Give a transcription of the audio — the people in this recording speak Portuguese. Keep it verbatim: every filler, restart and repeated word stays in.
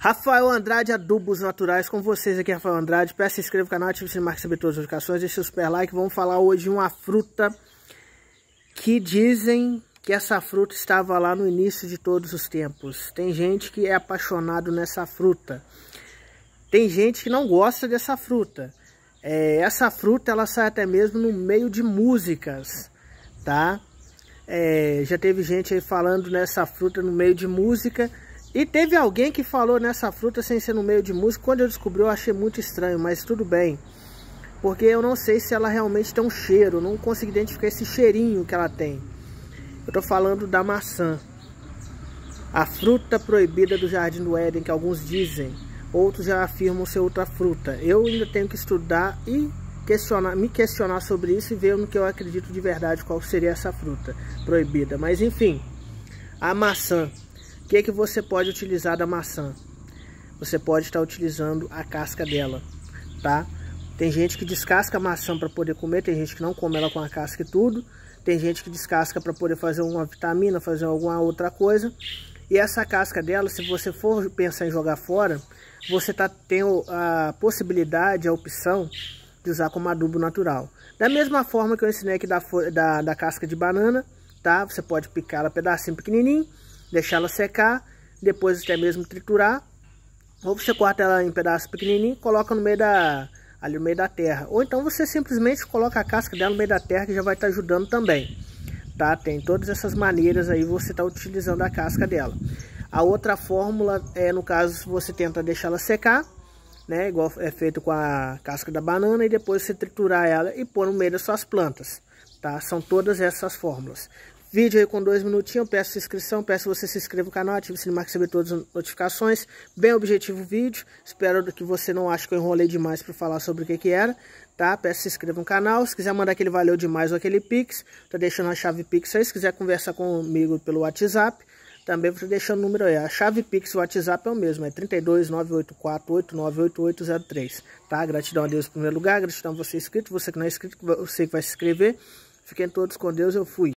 Rafael Andrade, Adubos Naturais, com vocês aqui, Rafael Andrade. Peço se inscreva no canal, ative o sininho, marque saber todas as notificações, deixe o super like. Vamos falar hoje de uma fruta que dizem que essa fruta estava lá no início de todos os tempos. Tem gente que é apaixonado nessa fruta. Tem gente que não gosta dessa fruta. É, essa fruta, ela sai até mesmo no meio de músicas, tá? É, já teve gente aí falando nessa fruta no meio de música. E teve alguém que falou nessa fruta sem ser no meio de música. Quando eu descobri, eu achei muito estranho, mas tudo bem. Porque eu não sei se ela realmente tem um cheiro. Eu não consigo identificar esse cheirinho que ela tem. Eu tô falando da maçã. A fruta proibida do Jardim do Éden, que alguns dizem. Outros já afirmam ser outra fruta. Eu ainda tenho que estudar e questionar, me questionar sobre isso e ver no que eu acredito de verdade qual seria essa fruta proibida. Mas enfim, a maçã. O que é que você pode utilizar da maçã? Você pode estar utilizando a casca dela, tá? Tem gente que descasca a maçã para poder comer, tem gente que não come ela com a casca e tudo. Tem gente que descasca para poder fazer uma vitamina, fazer alguma outra coisa. E essa casca dela, se você for pensar em jogar fora, você tá tendo a possibilidade, a opção de usar como adubo natural. Da mesma forma que eu ensinei aqui da, da, da casca de banana, tá? Você pode picar ela pedacinho pequenininho, deixar ela secar, depois até mesmo triturar, ou você corta ela em pedaços pequenininhos, coloca no meio da ali no meio da terra, ou então você simplesmente coloca a casca dela no meio da terra, que já vai estar ajudando também, tá? Tem todas essas maneiras aí, você está utilizando a casca dela. A outra fórmula é, no caso, se você tenta deixar ela secar, né, igual é feito com a casca da banana, e depois você triturar ela e pôr no meio das suas plantas, tá? São todas essas fórmulas. Vídeo aí com dois minutinhos, peço inscrição, peço que você se inscreva no canal, ative o sininho para receber todas as notificações. Bem objetivo o vídeo, espero que você não ache que eu enrolei demais para falar sobre o que que era, tá? Peço que se inscreva no canal, se quiser mandar aquele valeu demais ou aquele Pix, tá deixando a chave Pix aí, se quiser conversar comigo pelo WhatsApp, também vou deixando o número aí, a chave Pix e o WhatsApp é o mesmo, é trinta e dois, nove oito quatro, oito nove oito oito zero três, tá? Gratidão a Deus em primeiro lugar, gratidão a você inscrito, você que não é inscrito, você que vai se inscrever, fiquem todos com Deus, eu fui.